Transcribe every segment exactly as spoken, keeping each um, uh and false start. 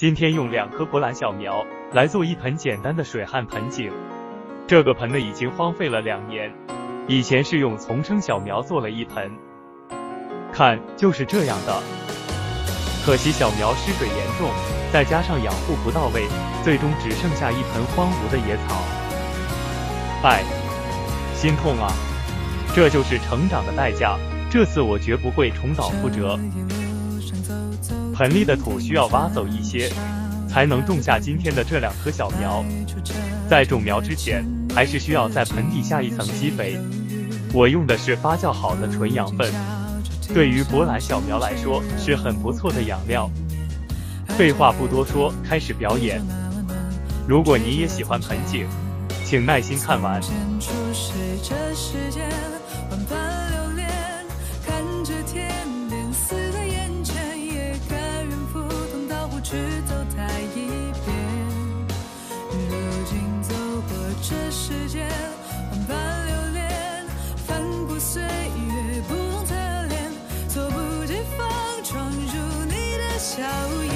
今天用两颗博兰小苗来做一盆简单的水旱盆景。这个盆呢已经荒废了两年，以前是用丛生小苗做了一盆，看就是这样的。可惜小苗失水严重，再加上养护不到位，最终只剩下一盆荒芜的野草。唉，心痛啊！这就是成长的代价，这次我绝不会重蹈覆辙。盆里的土需要挖走一些，才能种下今天的这两棵小苗。在种苗之前，还是需要在盆底下一层积肥。我用的是发酵好的纯养分，对于博兰小苗来说是很不错的养料。废话不多说，开始表演。如果你也喜欢盆景，请耐心看完。 去走它一遍，如今走过这世间，万般留恋，翻过岁月不同侧脸，猝不及防闯入你的笑颜。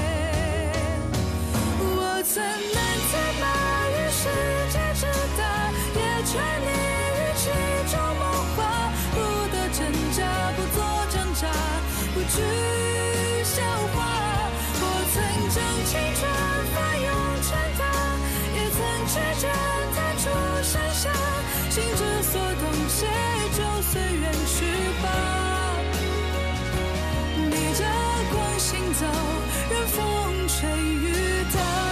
我曾难在把与世界之大，也沉溺于其中梦话，不得挣扎，不做挣扎，不惧笑话。曾将青春翻涌成她，也曾去践踏出山下，心之所动，谁就随缘去吧。逆着光行走，任风吹雨打。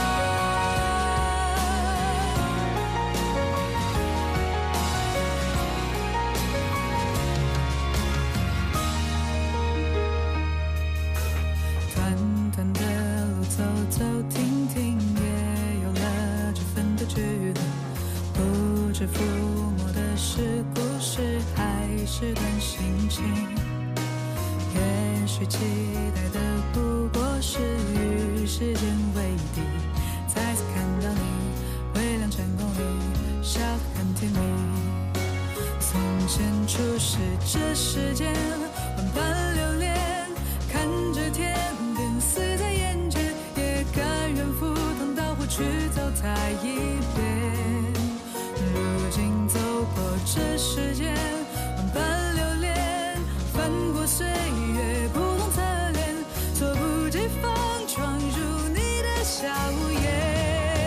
走走停停，也有了这份的距离，不知抚摸的是故事，还是段心情。也许期待的不过是与时间为敌，再次看到你，微亮成功里，笑得很甜蜜。从前初识这世间，万般留恋，看着天边似在眼前，甘愿赴汤蹈火去走它一遍。如今走过这世间，万般留恋，翻过岁月不同侧脸，猝不及防闯入你的笑颜。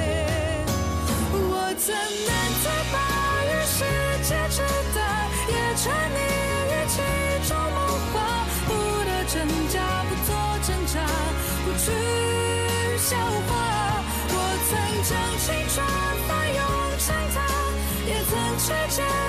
我怎难再把与世界之大，也沉溺于其中梦话，不得挣扎，不做挣扎，不去笑话。我曾将青春翻涌成她，也曾去践